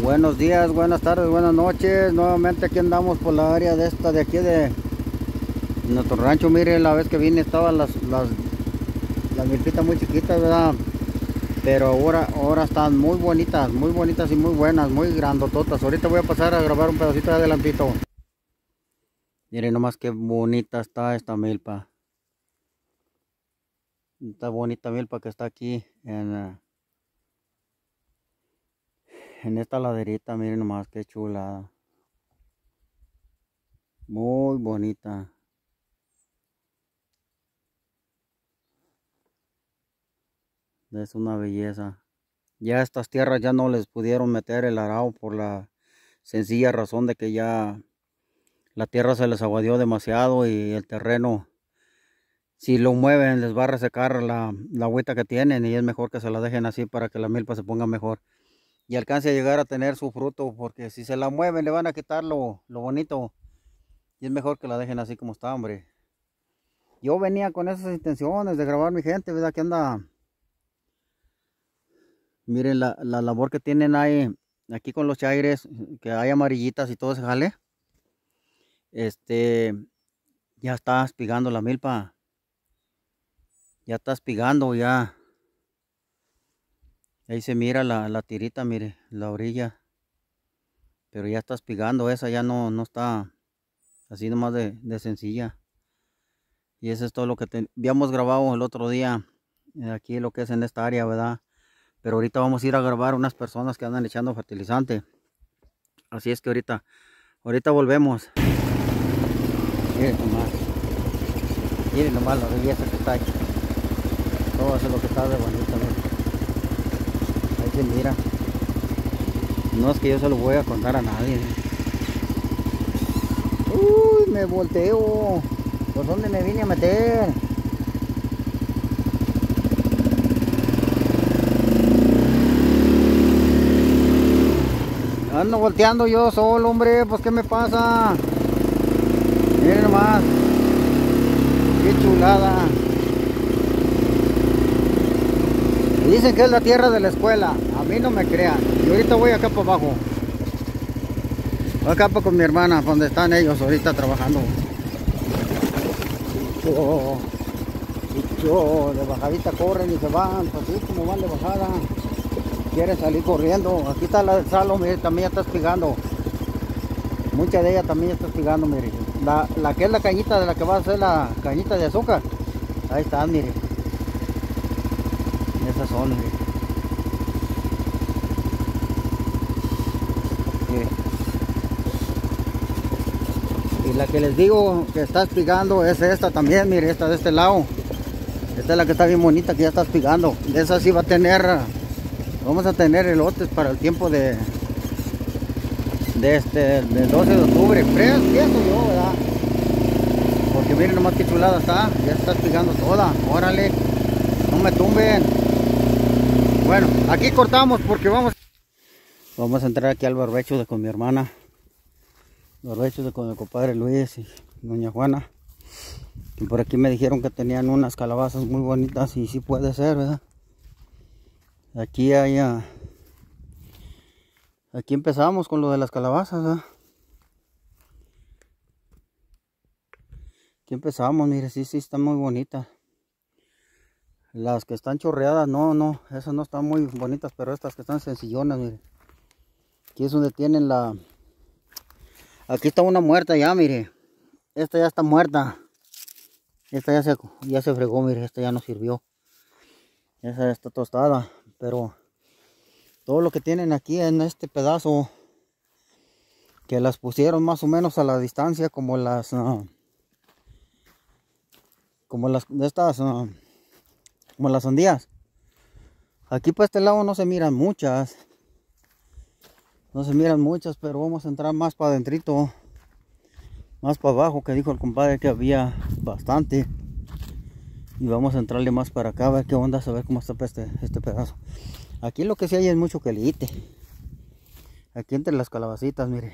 Buenos días, buenas tardes, buenas noches. Nuevamente aquí andamos por la área de aquí de nuestro rancho. Mire, la vez que vine estaban las milpitas muy chiquitas, ¿verdad? Pero ahora están muy bonitas y muy buenas, muy grandototas. Ahorita voy a pasar a grabar un pedacito de adelantito. Miren nomás qué bonita está esta milpa. Esta bonita milpa que está aquí en esta laderita. Miren nomás qué chulada. Muy bonita. Es una belleza. Ya estas tierras ya no les pudieron meter el arado por la sencilla razón de que ya la tierra se les aguadió demasiado y el terreno, si lo mueven, les va a resecar la agüita que tienen, y es mejor que se la dejen así para que la milpa se ponga mejor y alcance a llegar a tener su fruto, porque si se la mueven le van a quitar lo bonito, y es mejor que la dejen así como está, hombre. Yo venía con esas intenciones de grabar mi gente, ¿verdad? Que anda. Miren la labor que tienen ahí, aquí con los chaires, que hay amarillitas y todo ese jale. Ya está espigando la milpa. Ya está espigando ya. Ahí se mira la tirita, mire, la orilla. Pero ya está espigando, esa ya no está así nomás de sencilla. Y eso es todo lo que habíamos grabado el otro día, aquí lo que es en esta área, ¿verdad? Pero ahorita vamos a ir a grabar unas personas que andan echando fertilizante. Así es que ahorita volvemos. Miren nomás la belleza que está ahí. Todo eso es lo que está de bonito, miren. Ahí se mira. No es que yo se lo voy a contar a nadie. Uy, me volteo. ¿Por dónde me vine a meter? Ando volteando yo solo, hombre. Pues ¿qué me pasa? Miren nomás. Qué chulada. Dicen que es la tierra de la escuela. A mí no me crean. Y ahorita voy acá para abajo. Voy acá con mi hermana, donde están ellos ahorita trabajando. De bajadita corren y se van, así como van de bajada. Quieren salir corriendo. Aquí está la del Salo, mire, también ya está espigando. Mucha de ella también ya está espigando, mire. La que es la cañita de la que va a ser la cañita de azúcar. Ahí están, mire. Esas son, mire. Y la que les digo que está espigando es esta también, mire, esta de este lado. Esta es la que está bien bonita, que ya está espigando. De esa sí va a tener, vamos a tener elotes para el tiempo del 12 de octubre. Pienso yo, ¿verdad? Porque miren nomás qué chulada está. Ya está espigando toda. Órale, no me tumben. Bueno, aquí cortamos porque vamos a entrar aquí al barbecho con mi hermana. Barbecho con el compadre Luis y doña Juana. Y por aquí me dijeron que tenían unas calabazas muy bonitas, y sí puede ser, ¿verdad? Aquí aquí empezamos con lo de las calabazas, ¿verdad? Aquí empezamos, mire, sí, están muy bonitas. Las que están chorreadas, no, esas no están muy bonitas, pero estas que están sencillonas, mire. Aquí es donde tienen aquí está una muerta ya, mire. Esta ya está muerta. Esta ya se fregó, mire, esta ya no sirvió. Esa ya está tostada, pero todo lo que tienen aquí en este pedazo, que las pusieron más o menos a la distancia, como las de estas, como las sandías. Aquí por este lado no se miran muchas. Pero vamos a entrar más para adentrito, más para abajo, que dijo el compadre que había bastante. Y vamos a entrarle más para acá, a ver qué onda, a ver cómo está este pedazo. Aquí lo que sí hay es mucho quelite. Aquí entre las calabacitas, mire.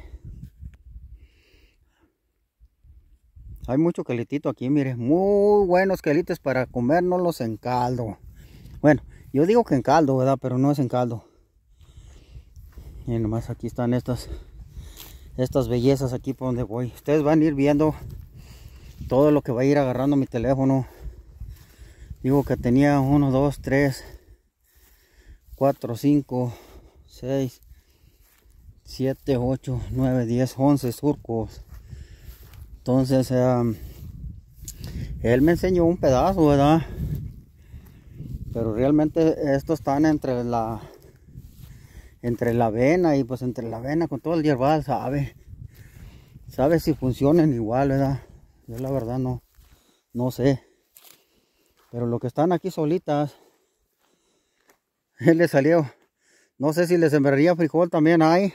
Hay mucho quelitito aquí, mire. Muy buenos quelites para comérnoslos en caldo. Bueno, yo digo que en caldo, ¿verdad? Pero no es en caldo. Y nomás aquí están estas bellezas aquí por donde voy. Ustedes van a ir viendo todo lo que va a ir agarrando mi teléfono. Digo que tenía 1, 2, 3, 4, 5, 6, 7, 8, 9, 10, 11 surcos. Entonces él me enseñó un pedazo, ¿verdad? Pero realmente estos están entre la avena, y pues entre la avena con todo el hierbal sabe si funcionan igual, ¿verdad? Yo la verdad no sé. Pero lo que están aquí solitas, él le salió. No sé si le sembraría frijol también hay,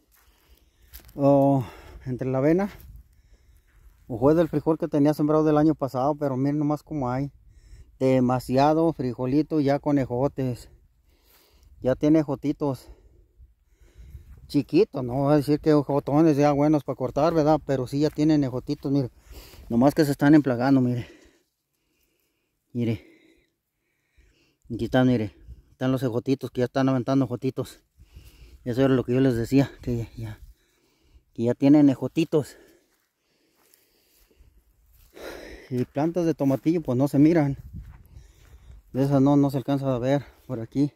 o entre la avena, o fue del frijol que tenía sembrado del año pasado. Pero miren nomás cómo hay demasiado frijolito ya con ejotes. Ya tiene ejotitos chiquitos, no voy a decir que ejotones ya buenos para cortar, ¿verdad? Pero sí ya tienen ejotitos, mire. Nomás que se están emplagando, mire. Mire. Aquí están, mire. Están los ejotitos que ya están aventando ejotitos. Eso era lo que yo les decía, que ya tienen ejotitos. Y plantas de tomatillo pues no se miran. De esas no se alcanza a ver por aquí.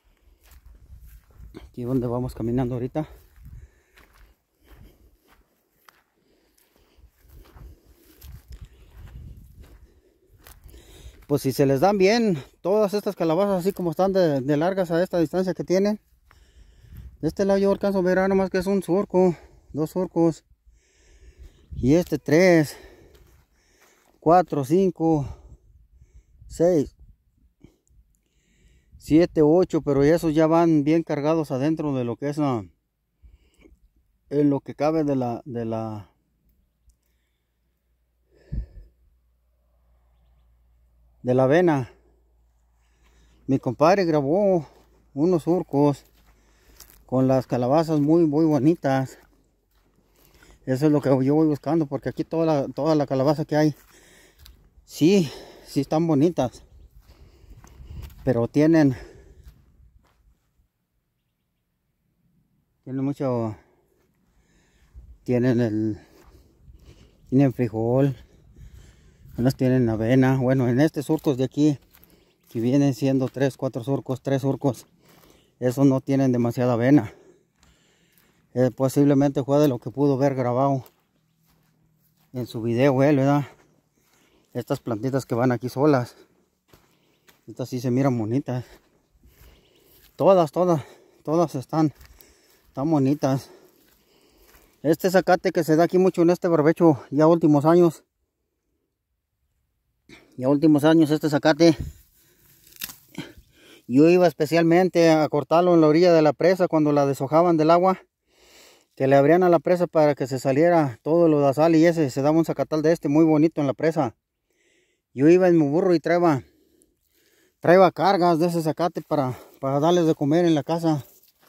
Aquí donde vamos caminando ahorita. Pues si se les dan bien todas estas calabazas así como están de largas a esta distancia que tienen. De este lado yo alcanzo a ver nomás que es un surco, 2 surcos. Y este 3, 4, 5, 6, 7, 8, pero esos ya van bien cargados adentro de lo que es en lo que cabe de la avena. Mi compadre grabó unos surcos con las calabazas muy bonitas. Eso es lo que yo voy buscando, porque aquí toda la calabaza que hay sí están bonitas, pero tienen mucho, tienen frijol, unas tienen avena. Bueno, en este surcos de aquí, que vienen siendo 3 surcos, esos no tienen demasiada avena. Posiblemente fue de lo que pudo ver grabado en su video él, ¿verdad? Estas plantitas que van aquí solas, estas sí se miran bonitas. Todas están bonitas. Este zacate que se da aquí mucho en este barbecho ya últimos años. Este zacate, yo iba especialmente a cortarlo en la orilla de la presa cuando la deshojaban del agua, que le abrían a la presa para que se saliera todo lo de sal, y ese se daba un zacatal de este muy bonito en la presa. Yo iba en mi burro y traía cargas de ese zacate para darles de comer en la casa.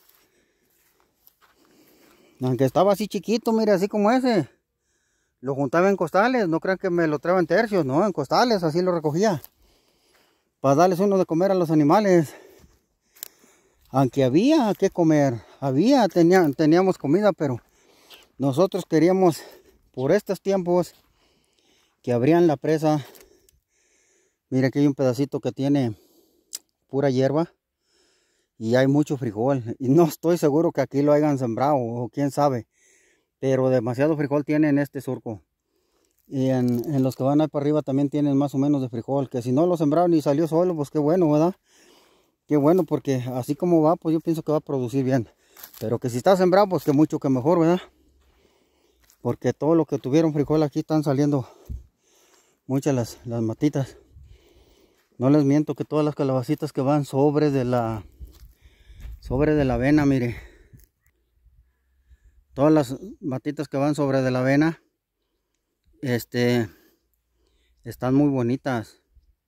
Aunque estaba así chiquito, mire, así como ese, lo juntaba en costales. No crean que me lo traía en tercios, no, en costales, así lo recogía, para darles uno de comer a los animales. Aunque había que comer, teníamos comida, pero nosotros queríamos, por estos tiempos que abrían la presa. Mira, aquí hay un pedacito que tiene pura hierba y hay mucho frijol, y no estoy seguro que aquí lo hayan sembrado, o quién sabe, pero demasiado frijol tiene en este surco. Y en los que van ahí para arriba también tienen más o menos de frijol, que si no lo sembraron y salió solo, pues qué bueno, ¿verdad? Qué bueno, porque así como va, pues yo pienso que va a producir bien. Pero que si está sembrado, pues que mucho que mejor, ¿verdad? Porque todo lo que tuvieron frijol aquí están saliendo muchas las matitas. No les miento que todas las calabacitas que van sobre de la avena, mire. Todas las matitas que van sobre de la avena, están muy bonitas.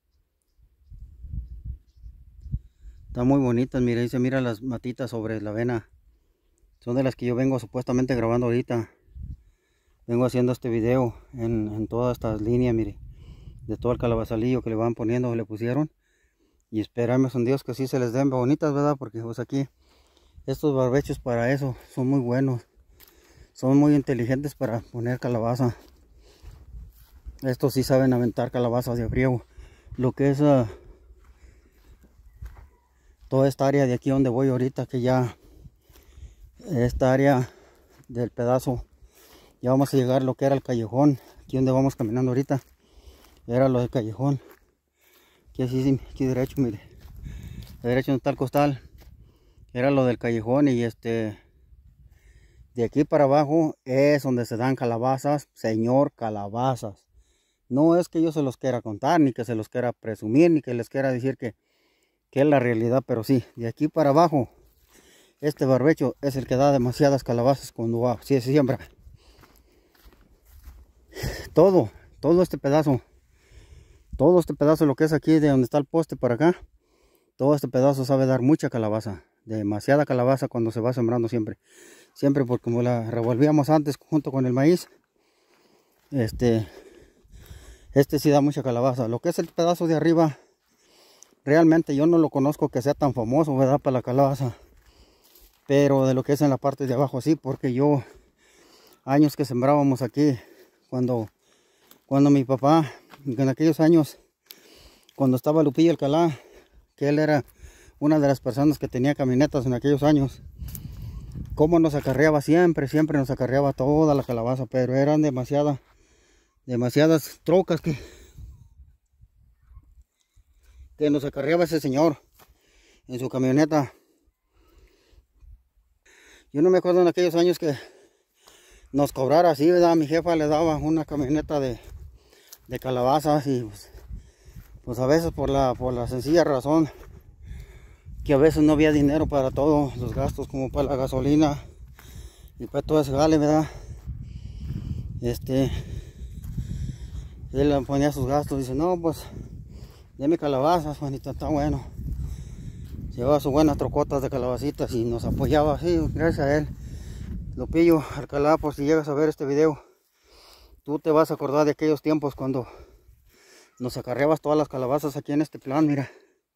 Están muy bonitas, mire, ahí se miran las matitas sobre la avena. Son de las que yo vengo supuestamente grabando ahorita. Vengo haciendo este video en todas estas líneas, mire, de todo el calabazalillo que le van poniendo, le pusieron. Y esperamos en Dios que sí se les den bonitas, ¿verdad? Porque pues aquí Estos barbechos para eso son muy buenos. Son muy inteligentes para poner calabaza. Estos sí saben aventar calabazas de friego. Lo que es toda esta área de aquí donde voy ahorita, que ya esta área del pedazo, ya vamos a llegar a lo que era el callejón. Aquí donde vamos caminando ahorita, era lo del callejón. Aquí así, aquí derecho, mire. Derecho donde está el costal. Era lo del callejón y de aquí para abajo es donde se dan calabazas, señor, calabazas. No es que yo se los quiera contar, ni que se los quiera presumir, ni que les quiera decir que es la realidad, pero sí, de aquí para abajo, este barbecho es el que da demasiadas calabazas cuando va, sí, se siembra. Todo este pedazo, lo que es aquí de donde está el poste para acá, todo este pedazo sabe dar mucha calabaza, demasiada calabaza cuando se va sembrando siempre. Siempre porque como la revolvíamos antes junto con el maíz, este sí da mucha calabaza. Lo que es el pedazo de arriba, realmente yo no lo conozco que sea tan famoso, ¿verdad? Para la calabaza. Pero de lo que es en la parte de abajo sí, porque yo, años que sembrábamos aquí, cuando mi papá, en aquellos años, cuando estaba Lupillo Alcalá, que él era una de las personas que tenía camionetas en aquellos años, cómo nos acarreaba siempre nos acarreaba toda la calabaza, pero eran demasiadas trocas que nos acarreaba ese señor en su camioneta. Yo no me acuerdo en aquellos años que nos cobrara así, ¿verdad? Mi jefa le daba una camioneta de calabazas y pues a veces por la sencilla razón que a veces no había dinero para todos los gastos, como para la gasolina y para todo ese jale, ¿verdad? Él ponía sus gastos, dice, no, pues deme calabazas, Juanito, está bueno. Llevaba sus buenas trocotas de calabacitas y nos apoyaba así, gracias a él. Lupillo Alcalá, por si llegas a ver este video, tú te vas a acordar de aquellos tiempos cuando nos acarreabas todas las calabazas aquí en este plan, mira.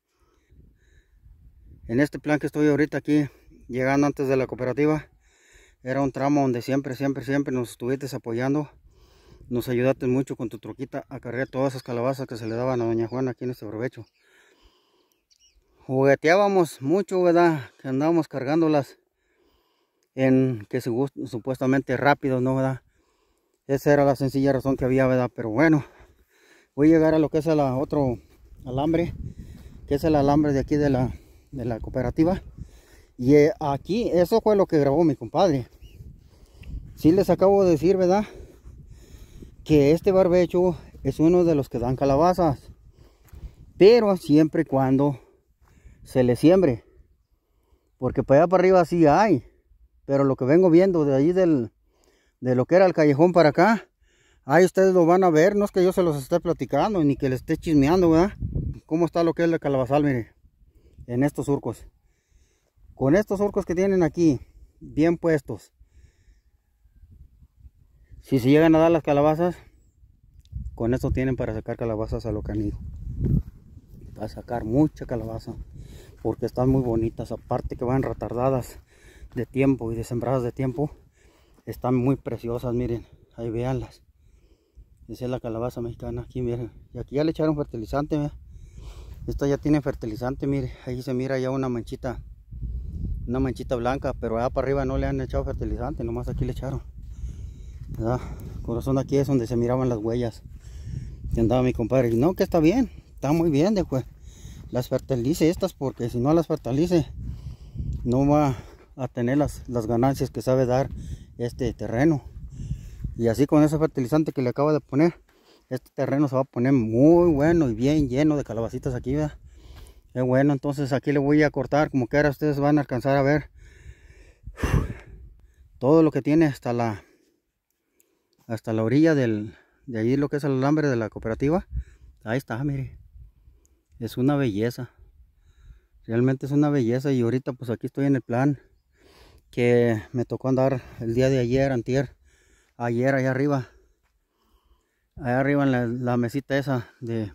En este plan que estoy ahorita aquí, llegando antes de la cooperativa, era un tramo donde siempre nos estuviste apoyando. Nos ayudaste mucho con tu troquita a cargar todas esas calabazas que se le daban a doña Juana aquí en este barbecho. Jugueteábamos mucho, ¿verdad? Que andábamos cargándolas en que supuestamente rápido, ¿no, verdad? Esa era la sencilla razón que había, ¿verdad? Pero bueno, voy a llegar a lo que es el otro alambre, que es el alambre de aquí de la cooperativa. Y aquí, eso fue lo que grabó mi compadre. Sí les acabo de decir, ¿verdad? Que este barbecho es uno de los que dan calabazas. Pero siempre y cuando se le siembre. Porque para allá para arriba sí hay. Pero lo que vengo viendo de ahí de lo que era el callejón para acá, ahí ustedes lo van a ver. No es que yo se los esté platicando ni que les esté chismeando, ¿verdad? Cómo está lo que es el calabazal, mire. En estos surcos. Con estos surcos que tienen aquí, bien puestos. Si se llegan a dar las calabazas, con esto tienen para sacar calabazas a lo canijo. Para sacar mucha calabaza. Porque están muy bonitas. Aparte que van retardadas de tiempo y de sembradas de tiempo. Están muy preciosas, miren. Ahí véanlas. Esa es la calabaza mexicana. Aquí miren. Y aquí ya le echaron fertilizante. ¿Ve? Esta ya tiene fertilizante, mire. Ahí se mira ya una manchita. Una manchita blanca. Pero allá para arriba no le han echado fertilizante. Nomás aquí le echaron. ¿Verdad? Corazón, aquí es donde se miraban las huellas que andaba mi compadre. Y no, que está bien. Está muy bien, después. Las fertilice estas, porque si no las fertilice, no va a tener las ganancias que sabe dar este terreno. Y así con ese fertilizante que le acabo de poner, este terreno se va a poner muy bueno y bien lleno de calabacitas aquí, ¿verdad? Es bueno. Entonces aquí le voy a cortar, como que ahora ustedes van a alcanzar a ver todo lo que tiene hasta la orilla de ahí, lo que es el alambre de la cooperativa. Ahí está, mire. Es una belleza. Realmente es una belleza. Y ahorita pues aquí estoy en el plan que me tocó andar el día de ayer, antier, ayer allá arriba. Allá arriba en la mesita esa de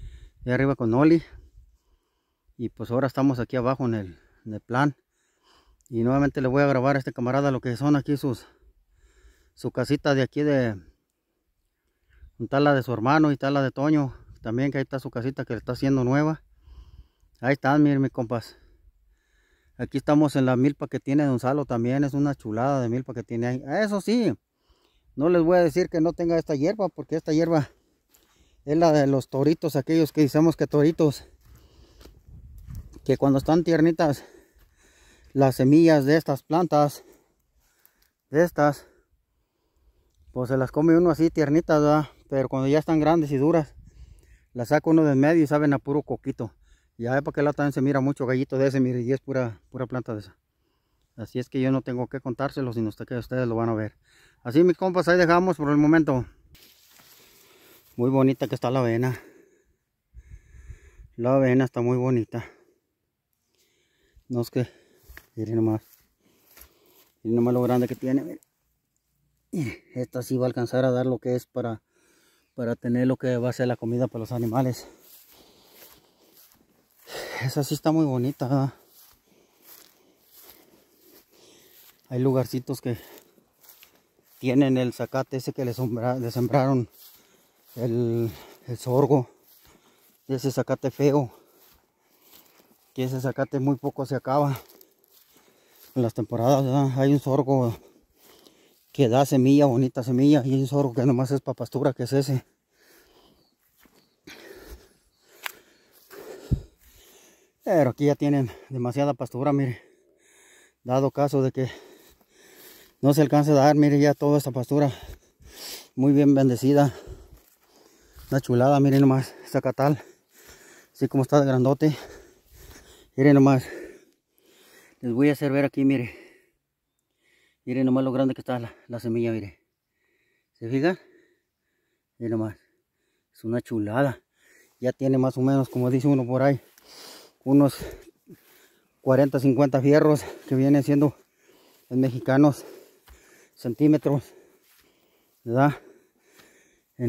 arriba con Oli. Y pues ahora estamos aquí abajo en el plan. Y nuevamente le voy a grabar a este camarada lo que son aquí su casita de aquí de tal la de su hermano y tal la de Toño. También que ahí está su casita que le está haciendo nueva. Ahí están, miren mis compas. Aquí estamos en la milpa que tiene Don Salo también. Es una chulada de milpa que tiene ahí. Eso sí, no les voy a decir que no tenga esta hierba, porque esta hierba es la de los toritos, aquellos que decimos que toritos. Que cuando están tiernitas, las semillas de estas plantas, pues se las come uno así tiernitas, ¿verdad? Pero cuando ya están grandes y duras, las saca uno de en medio y saben a puro coquito. Y ahí para que lado también se mira mucho gallito de ese, mire, y es pura planta de esa. Así es que yo no tengo que contárselo, sino que ustedes lo van a ver. Así mis compas, ahí dejamos por el momento. Muy bonita que está la avena. La avena está muy bonita. No es que, miren nomás. Miren nomás lo grande que tiene, miren. Esta sí va a alcanzar a dar lo que es para tener lo que va a ser la comida para los animales. Esa sí está muy bonita, ¿verdad? Hay lugarcitos que tienen el zacate ese que le sembraron el sorgo. Ese zacate feo. Que ese zacate muy poco se acaba. En las temporadas, ¿verdad? Hay un sorgo que da semilla, bonita semilla. Y hay un sorgo que nomás es para pastura, que es ese. Pero aquí ya tienen demasiada pastura, mire. Dado caso de que no se alcance a dar, mire ya toda esta pastura. Muy bien bendecida. Una chulada, miren nomás, zacatal. Así como está de grandote. Miren nomás. Les voy a hacer ver aquí, mire. Miren nomás lo grande que está la semilla, mire. ¿Se fijan? Miren nomás. Es una chulada. Ya tiene más o menos, como dice uno por ahí, unos 40, 50 fierros, que vienen siendo en mexicanos centímetros, ¿verdad? En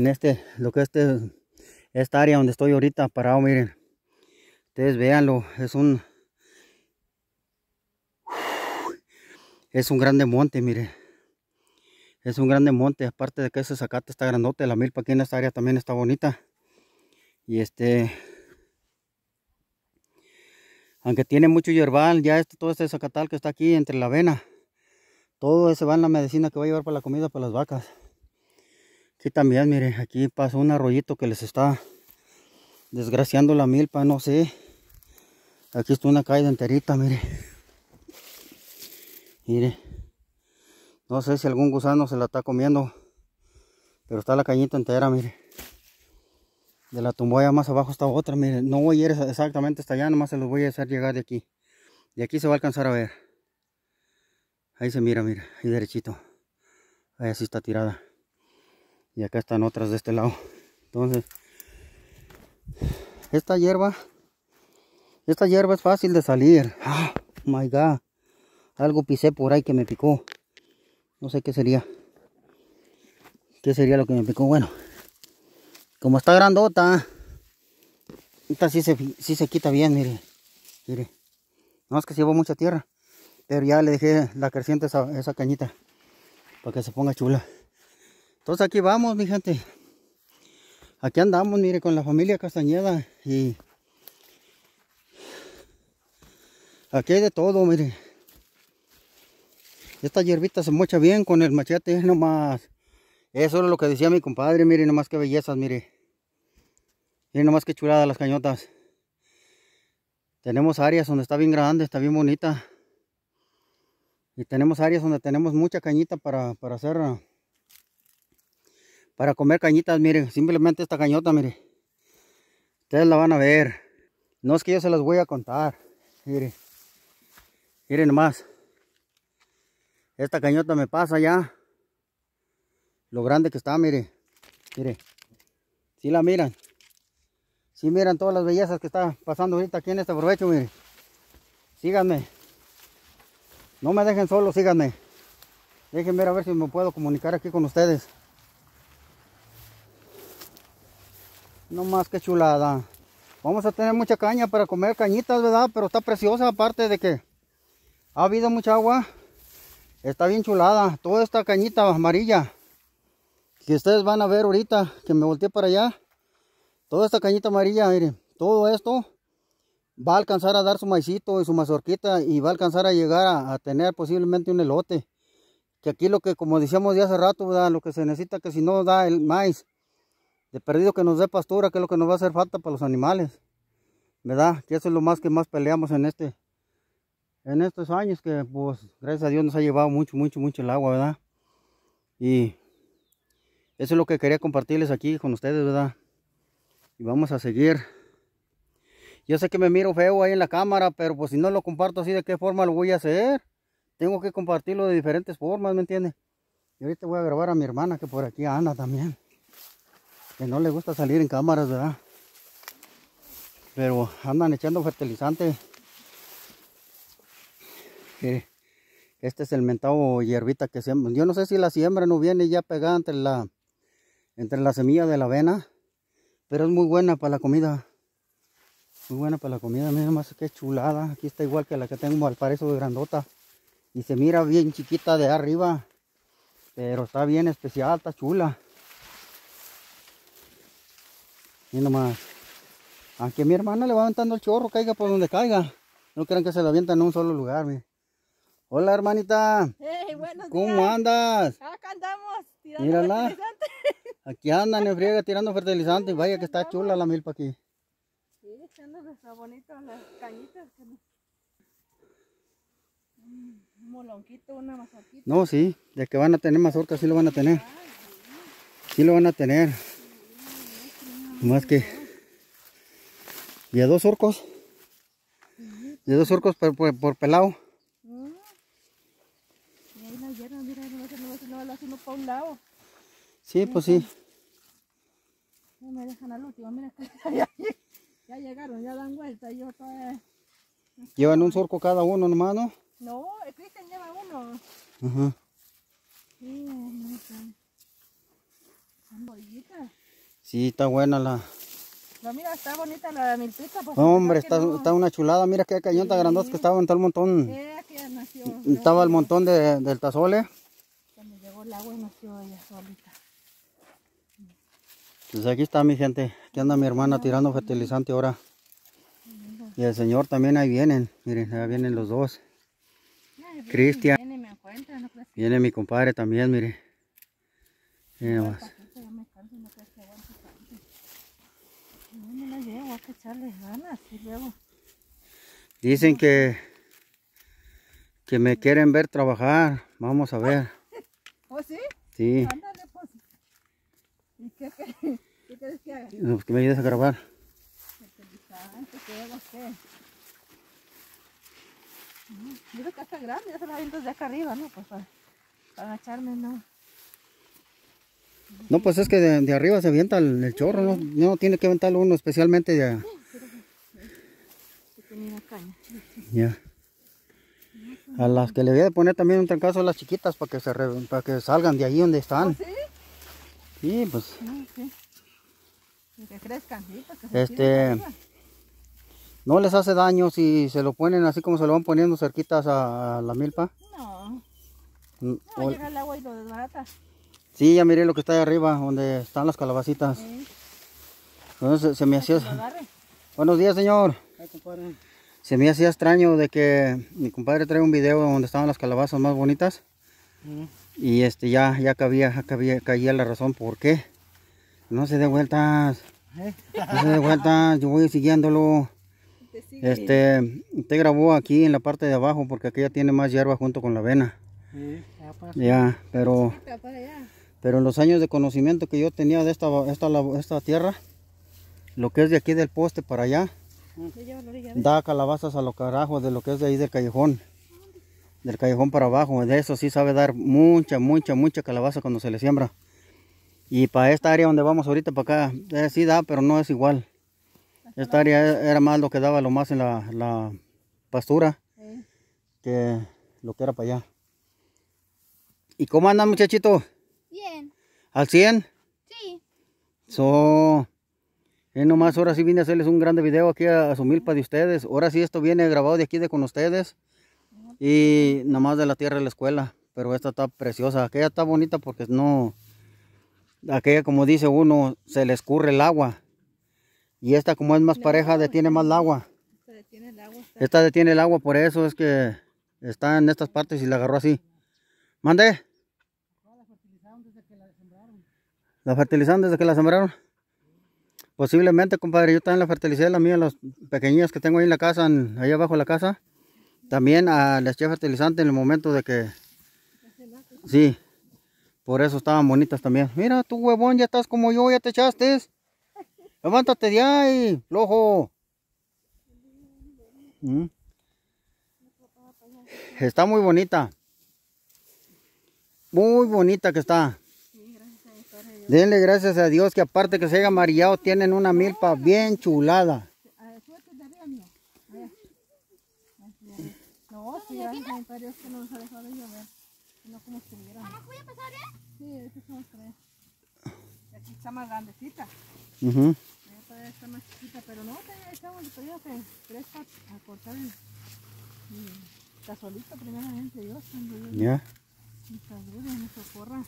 esta área donde estoy ahorita parado, miren. Ustedes véanlo, es un grande monte, mire. Es un grande monte, aparte de que ese zacate está grandote, la milpa aquí en esta área también está bonita. Y aunque tiene mucho hierbal, ya todo este zacatal que está aquí entre la avena, todo ese va en la medicina que va a llevar para la comida para las vacas. Aquí también, mire, aquí pasó un arroyito que les está desgraciando la milpa, no sé. Aquí está una caída enterita, mire. Mire. No sé si algún gusano se la está comiendo, pero está la cañita entera, mire. De la tumboya más abajo está otra, mire. No voy a ir exactamente hasta allá, nomás se los voy a hacer llegar de aquí. De aquí se va a alcanzar a ver. Ahí se mira, mira, ahí derechito. Ahí así está tirada. Y acá están otras de este lado. Entonces, esta hierba es fácil de salir. Oh my God. Algo pisé por ahí que me picó. No sé qué sería. ¿Qué sería lo que me picó? Bueno, como está grandota, esta sí se quita bien, mire. Mire. No es que se llevó mucha tierra, pero ya le dejé la creciente esa cañita para que se ponga chula. Entonces aquí vamos, mi gente. Aquí andamos, mire, con la familia Castañeda. Y aquí hay de todo, mire. Esta hierbita se mocha bien con el machete, nomás. Eso es lo que decía mi compadre, mire nomás qué bellezas, mire. Miren nomás qué chulada las cañotas. Tenemos áreas donde está bien grande, está bien bonita. Y tenemos áreas donde tenemos mucha cañita para comer cañitas, miren. Simplemente esta cañota, mire. Ustedes la van a ver. No es que yo se las voy a contar. Mire. Miren nomás. Esta cañota me pasa ya. Lo grande que está, mire. Mire. ¿Sí la miran? Sí miran todas las bellezas que está pasando ahorita aquí en este provecho, mire. Síganme. No me dejen solo, síganme. Déjenme ver a ver si me puedo comunicar aquí con ustedes. No más que chulada. Vamos a tener mucha caña para comer cañitas, ¿verdad? Pero está preciosa, aparte de que Ha habido mucha agua. Está bien chulada. Toda esta cañita amarilla que ustedes van a ver ahorita, que me volteé para allá. Toda esta cañita amarilla, miren, todo esto va a alcanzar a dar su maicito y su mazorquita y va a alcanzar a llegar a tener posiblemente un elote. Que aquí lo que, como decíamos de hace rato, ¿verdad? Lo que se necesita, que si no da el maíz, de perdido que nos dé pastura, que es lo que nos va a hacer falta para los animales, ¿verdad? Que eso es lo más que más peleamos en estos años, que pues gracias a Dios nos ha llevado mucho el agua, ¿verdad? Y eso es lo que quería compartirles aquí con ustedes, ¿verdad? Y vamos a seguir. Yo sé que me miro feo ahí en la cámara, pero pues si no lo comparto así, ¿de qué forma lo voy a hacer? Tengo que compartirlo de diferentes formas, ¿me entiende? Y ahorita voy a grabar a mi hermana, que por aquí anda también. Que no le gusta salir en cámaras, ¿verdad? Pero andan echando fertilizante. Este es el mentado hierbita que siembran. Yo no sé si la siembra no viene ya pegada entre la semilla de la avena. Pero es muy buena para la comida. Muy buena para la comida. Miren más que chulada. Aquí está igual que la que tengo al parecer de grandota. Y se mira bien chiquita de arriba. Pero está bien especial, está chula. Y nomás. Aunque mi hermana le va aventando el chorro, caiga por donde caiga. No crean que se lo avientan en un solo lugar. Mire. Hola hermanita. Hey, buenos ¿Cómo días. andas? Acá andamos tirando Mírala. fertilizante. Aquí andan en friega tirando fertilizante. Vaya que está chula la milpa aquí. Sí, echándole está bonito las cañitas. Un molonquito, una mazorquita. No, sí, de que van a tener mazorca, sí lo van a tener. Sí lo van a tener. Más que y a 2 surcos. De 2 surcos por pelado. Y ahí la hierba, mira, no lo hacen para un lado. Sí, pues sí. No me dejan al último, mira que ya llegaron, ya dan vuelta. Yo todavía... Llevan un surco cada uno nomás, ¿no? No, el Cristian lleva uno. Ajá. Sí, no están bollitas. Sí, está buena la... No, mira, está bonita la milpita. Pues, Hombre, no. está una chulada. Mira qué cañón tan grandote que estaba en todo el montón. Aquí nació. Estaba el montón del tazole. Cuando llegó el agua nació ella solita. Pues aquí está mi gente. Aquí anda mi hermana tirando fertilizante ahora. Y el señor también ahí vienen. Miren, ahí vienen los dos. Cristian. Viene mi compadre también, mire. Miren nomás. Dicen que me quieren ver trabajar. Vamos a ver. ¿Oh, sí? Sí. Ándale, pues. ¿Y qué quieres que haga? Pues que me ayudes a grabar. Fertilizante, ¿qué hago qué? Mira que está grande, ya se la aviento de acá arriba, ¿no? Pues para agacharme, ¿no? No, pues es que de arriba se avienta el chorro, ¿no? No tiene que aventarlo uno especialmente de... Ya. A las que le voy a poner también un trancazo a las chiquitas para que salgan de ahí donde están. ¿Oh, sí? Sí, pues. Sí. Y que crezcan, ¿sí? Para que se tiren arriba. No les hace daño si se lo ponen así como se lo van poniendo cerquitas a la milpa. No. No, llega el agua y lo desbarata. Sí, ya miré lo que está ahí arriba, donde están las calabacitas. Sí. Entonces se me hacía... Buenos días, señor. Ay, compadre. Se me hacía extraño de que mi compadre trae un video donde estaban las calabazas más bonitas. Y ya caía la razón por qué. No se dé vueltas. No se dé vueltas, yo voy siguiéndolo. Usted grabó aquí en la parte de abajo porque aquí ya tiene más hierba junto con la avena. Ya, pero en los años de conocimiento que yo tenía de esta tierra, lo que es de aquí del poste para allá, da calabazas a los carajos de lo que es de ahí del callejón para abajo. De eso sí sabe dar mucha calabaza cuando se le siembra. Y para esta área donde vamos ahorita para acá, sí da, pero no es igual. Esta área era más lo que daba lo más en la pastura que lo que era para allá. ¿Y cómo andan, muchachito? Bien. ¿Al 100? Sí. Nomás ahora sí vine a hacerles un grande video aquí a su milpa de ustedes. Ahora sí esto viene grabado de aquí con ustedes. Y nada más de la tierra de la escuela. Pero esta está preciosa. Aquella está bonita porque no... Aquella, como dice uno, se le escurre el agua. Y esta, como es más pareja, detiene más el agua. Se detiene el agua. Esta detiene el agua, por eso es que está en estas partes y la agarró así. ¿Mande? La fertilizaron desde que la sembraron. ¿La fertilizaron desde que la sembraron? Posiblemente, compadre. Yo también la fertilicé, la mía, las pequeñas que tengo ahí en la casa, ahí abajo de la casa. También les eché fertilizante en el momento de que... Sí, por eso estaban bonitas también. Mira, tú huevón, ya estás como yo, ya te echaste. Levántate de ahí, flojo. Está muy bonita. Muy bonita que está. Denle gracias a Dios que aparte que se haya amarillado, tienen una milpa bien chulada. No, sí, gracias a Dios que no nos ha dejado de llover. No como estuviera. ¿Voy a pasar, Sí, estos son 3. Y aquí está más grandecita. Ujú. Todavía está más chiquita, pero no, todavía estamos esperando que crezca a cortar el casolito primeramente Dios, cuando Dios Ya. nos ayude, nos socorra.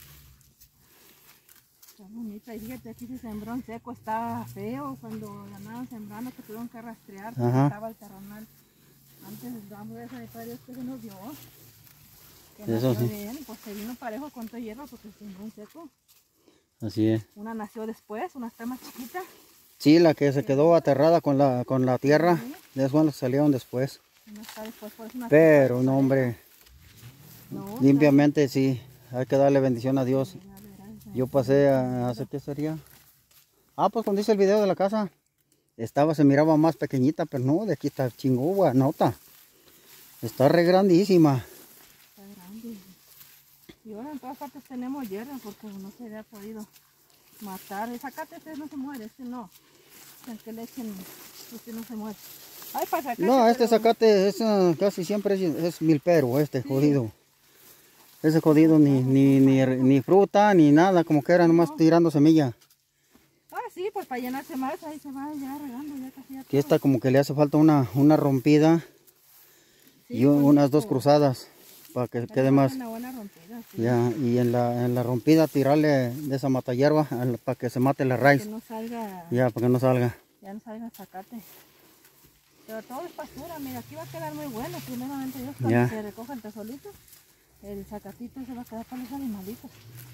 Está bonita, y fíjate, aquí se sembró en seco, estaba feo cuando la andaban sembrando, que tuvieron que rastrear, porque Ajá. estaba el terrenal. Antes damos esa de Dios que se nos dio. Que Eso nació sí. bien, pues se vino parejo con todo hierro porque se sembró en seco. Así es. Una nació después, una está más chiquita. Sí, la que se quedó aterrada con la tierra, de esos son los que salieron después. Una está después, por eso nació Pero, parejo. no, hombre, No, limpiamente sí, hay que darle bendición a Dios. está- dale, gracias. Yo pasé hace, ¿qué sería? Ah, pues cuando hice el video de la casa, se miraba más pequeñita, pero no, de aquí está chingúa, nota. Está re grandísima. Está grande. Y ahora en todas partes tenemos hierro porque no se había podido matar. El zacate este no se muere, este no. El que le echen, este no se muere. Ay, para zacate, No, este pero- zacate casi siempre es milpero, este jodido. Ese jodido ni fruta, ni nada, como que era nomás tirando semilla. Ah, sí, pues para llenarse más, ahí se va ya regando, ya casi ya Aquí esta como que le hace falta una rompida y unas dos cruzadas para que quede más. Una buena rompida, sí. Ya, y en la rompida tirarle de esa mata hierba para que se mate la raíz. Que no salga, Ya, para que no salga. ya no salga zacate. Pero todo es pastura, mira, aquí va a quedar muy bueno. Primeramente Dios, cuando Ya. se recoja el tesolito, el zacatito se va a quedar para los animalitos.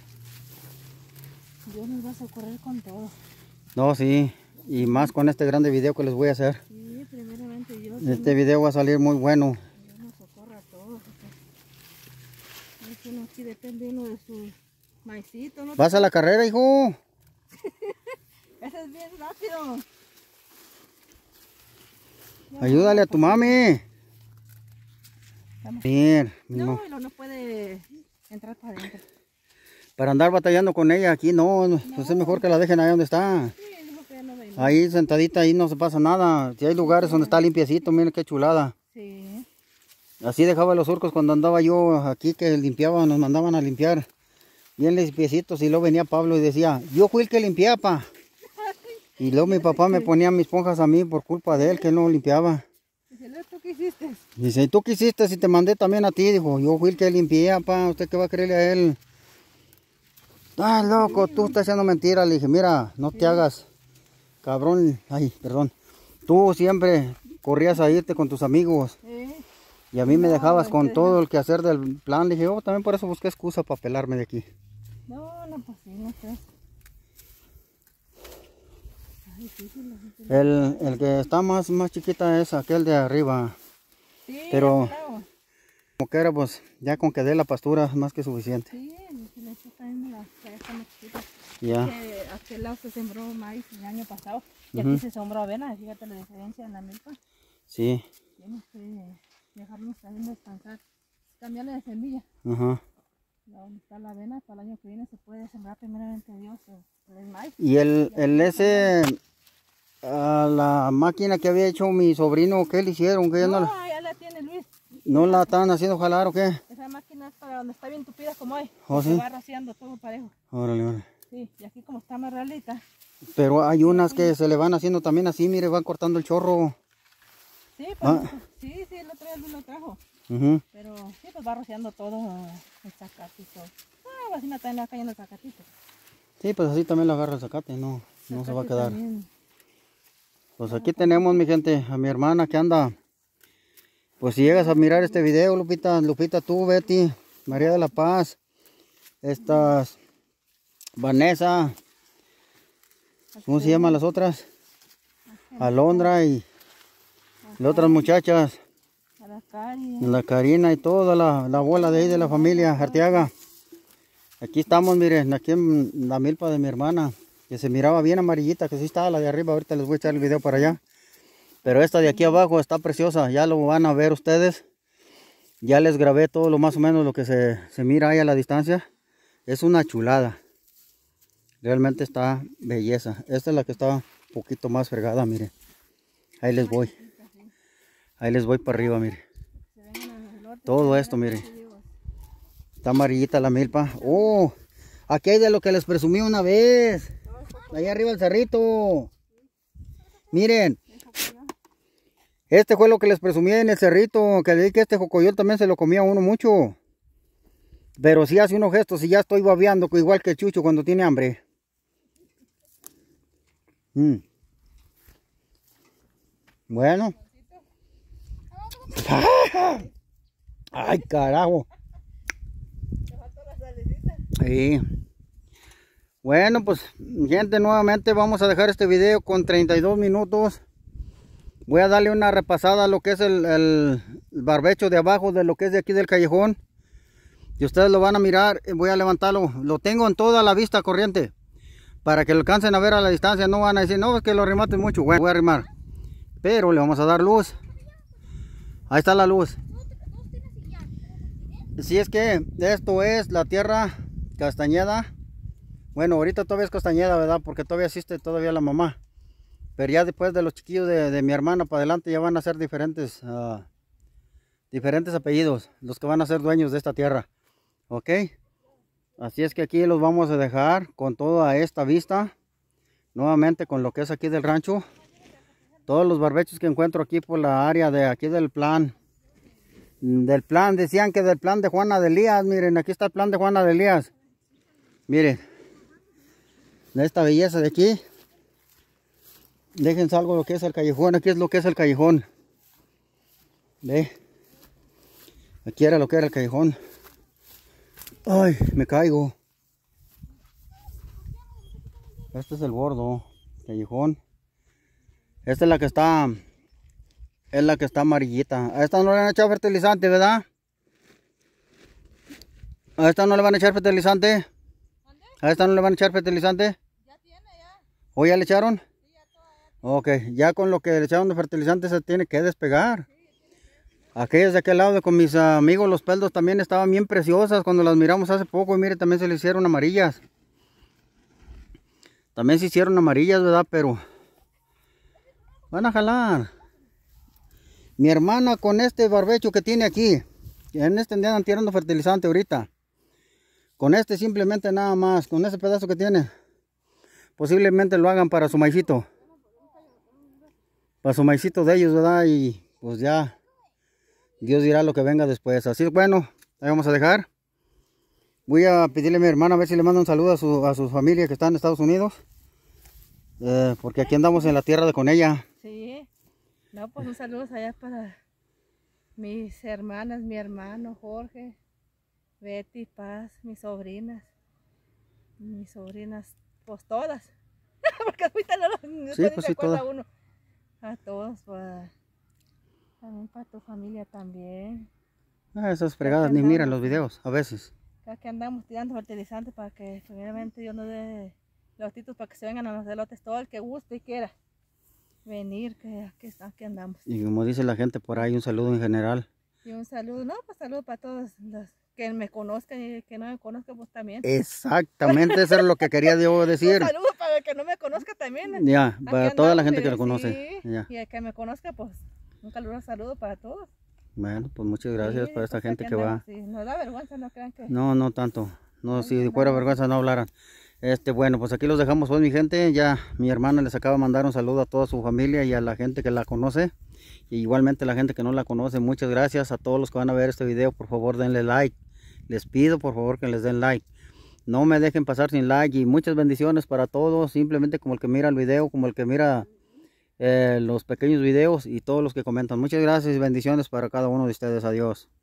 Dios nos va a socorrer con todo. No, sí, y más con este grande video que les voy a hacer. Sí, primeramente Dios, Este video va a salir muy bueno. Dios nos socorra a todos. Porque uno aquí depende uno de su maicito, ¿no? ¿Vas a la carrera, hijo? Ese es bien rápido. Ayúdale a tu mami. Bien, No, no puede entrar para adentro. para andar batallando con ella aquí, no, pues es mejor que la dejen ahí donde está. Sí, dijo que ya no venía. Ahí sentadita, ahí no se pasa nada. Si hay lugares donde está limpiecito, miren qué chulada. Sí. Así dejaba los surcos cuando andaba yo aquí que limpiaba, nos mandaban a limpiar. Bien limpiecitos y luego venía Pablo y decía, yo fui el que limpiaba, pa. Y luego mi papá me ponía mis esponjas a mí por culpa de él, que él no limpiaba. Dice, ¿tú qué hiciste? Dice, ¿y tú qué hiciste si te mandé también a ti? Dijo, yo fui el que limpié, pa, ¿usted qué va a creerle a él? Ah, loco, tú estás haciendo mentira. Le dije, mira, no te hagas, cabrón. Ay, perdón. Tú siempre corrías a irte con tus amigos y a mí me dejabas con todo el quehacer del plan. Le dije, yo también por eso busqué excusa para pelarme de aquí. No, pues sí, no sé. Está difícil la gente. El que está más chiquita es aquel de arriba. Sí, Pero- claro. Como que era, pues, ya con que dé la pastura es más que suficiente. Sí, le eché también la que está más chiquita. Ya. Que a aquel lado se sembró maíz el año pasado y Ujú. aquí se sembró avena. Fíjate la diferencia en la milpa. Sí. Tienes que dejarnos también descansar. Cambiarle de semilla. Ajá. Donde está la avena, para el año que viene se puede sembrar primeramente Dios el maíz. Y la máquina que había hecho mi sobrino, ¿qué le hicieron? ¿Que ya No, ya la tiene Luis. no la estaban haciendo jalar o qué? Esa máquina es para donde está bien tupida como hoy. ¿Oh, Se sí? va rociando todo parejo. Órale, órale. Sí, y aquí como está más realita. Pero hay unas que se le van haciendo también así, mire, van cortando el chorro. Sí, pues, Ah. sí, el otro día Luis lo trajo. Pero sí, pues va rociando todo el zacatito. Ah, así no también le va cayendo el zacatito. Sí, pues así también lo agarra el zacate, no se va a quedar. También. Pues aquí tenemos, mi gente, a mi hermana que anda. Pues si llegas a mirar este video, Lupita, tú, Betty, María de la Paz, estas, Vanessa, ¿cómo se llaman las otras? Alondra y las otras muchachas, la Karina y toda la bola de ahí de la familia Arteaga. Aquí estamos, miren, aquí en la milpa de mi hermana, que se miraba bien amarillita, que sí estaba la de arriba. Ahorita les voy a echar el video para allá. Pero esta de aquí abajo está preciosa, ya lo van a ver ustedes. Ya les grabé todo lo más o menos lo que se mira ahí a la distancia. Es una chulada. Realmente está belleza. Esta es la que está un poquito más fregada, miren. Ahí les voy. Ahí les voy para arriba, miren. Todo esto, miren. Está amarillita la milpa. Oh, aquí hay de lo que les presumí una vez. Ahí arriba el cerrito. Miren. Este fue lo que les presumí en el cerrito. Que le dije que este jocoyol también se lo comía uno mucho. Pero sí hace unos gestos y ya estoy babeando igual que el Chucho cuando tiene hambre. Bueno. Ay, carajo. Sí. Bueno, pues gente, nuevamente vamos a dejar este video con 32 minutos. Voy a darle una repasada a lo que es el barbecho de abajo de lo que es de aquí del callejón. Y ustedes lo van a mirar. Voy a levantarlo. Lo tengo en toda la vista corriente. Para que lo alcancen a ver a la distancia. No van a decir, no, es que lo arrimaten mucho. Bueno, voy a arrimar. Pero le vamos a dar luz. Ahí está la luz. Si es que esto es la tierra Castañeda. Bueno, ahorita todavía es Castañeda, ¿verdad? Porque todavía existe todavía la mamá. Pero ya después de los chiquillos de mi hermana para adelante ya van a ser diferentes apellidos. Los que van a ser dueños de esta tierra. ¿Ok? Así es que aquí los vamos a dejar con toda esta vista. Nuevamente con lo que es aquí del rancho. Todos los barbechos que encuentro aquí por la área de aquí del plan. Decían que del plan de Juana de Elías. Miren, aquí está el plan de Juana de Elías. Miren. De esta belleza de aquí. Déjense algo lo que es el callejón. Aquí es lo que es el callejón. Ve. Aquí era lo que era el callejón. Ay, me caigo. Este es el bordo. Callejón. Esta es la que está. Es la que está amarillita. A esta no le van a echar fertilizante, ¿verdad? A esta no le van a echar fertilizante. A esta no le van a echar fertilizante. Ya tiene, ya. ¿O ya le echaron? Sí, ya toda, ya. Ok, ya con lo que le echaron de fertilizante se tiene que despegar. Aquellas de aquel lado con mis amigos los peldos también estaban bien preciosas cuando las miramos hace poco. Y mire, también se le hicieron amarillas. También se hicieron amarillas, ¿verdad? Pero van a jalar. Mi hermana con este barbecho que tiene aquí. En este andan tirando fertilizante ahorita. Con este simplemente nada más. Con ese pedazo que tiene. Posiblemente lo hagan para su maicito. Para su maicito de ellos, ¿verdad? Y pues ya. Dios dirá lo que venga después. Así es, bueno, ahí vamos a dejar. Voy a pedirle a mi hermana a ver si le manda un saludo a su familia que está en Estados Unidos. Porque aquí andamos en la tierra de con ella. Sí. No, pues un saludo allá para mis hermanas, mi hermano Jorge, Betty, Paz, mis sobrinas, pues todas. Porque ahorita no Sí, pues sí, todas. uno. A todos, también para tu familia también. Esas fregadas ni miran los videos a veces. Acá que andamos tirando fertilizantes para que primeramente Dios nos dé los títulos para que se vengan a los elotes, todo el que guste y quiera venir, que aquí andamos. Y como dice la gente por ahí, un saludo en general. Y un saludo, no, pues saludo para todos los que me conozcan y que no me conozcan, pues también. Exactamente, eso es lo que quería yo decir. Un saludo para el que no me conozca también. Ya, para Aquí toda la andamos, gente que lo conoce. Sí, Ya. y el que me conozca, pues un caluroso saludo para todos. Bueno, pues muchas gracias Sí, para esta pues gente aquí que va. andamos, sí. Nos da vergüenza, no crean que... No, no tanto. No, si fuera vergüenza no hablaran. Bueno, pues aquí los dejamos hoy, mi gente. Ya mi hermana les acaba de mandar un saludo a toda su familia y a la gente que la conoce. Y igualmente a la gente que no la conoce, muchas gracias. A todos los que van a ver este video, por favor denle like. Les pido por favor que les den like. No me dejen pasar sin like, y muchas bendiciones para todos. Simplemente como el que mira el video, como el que mira los pequeños videos y todos los que comentan. Muchas gracias y bendiciones para cada uno de ustedes. Adiós.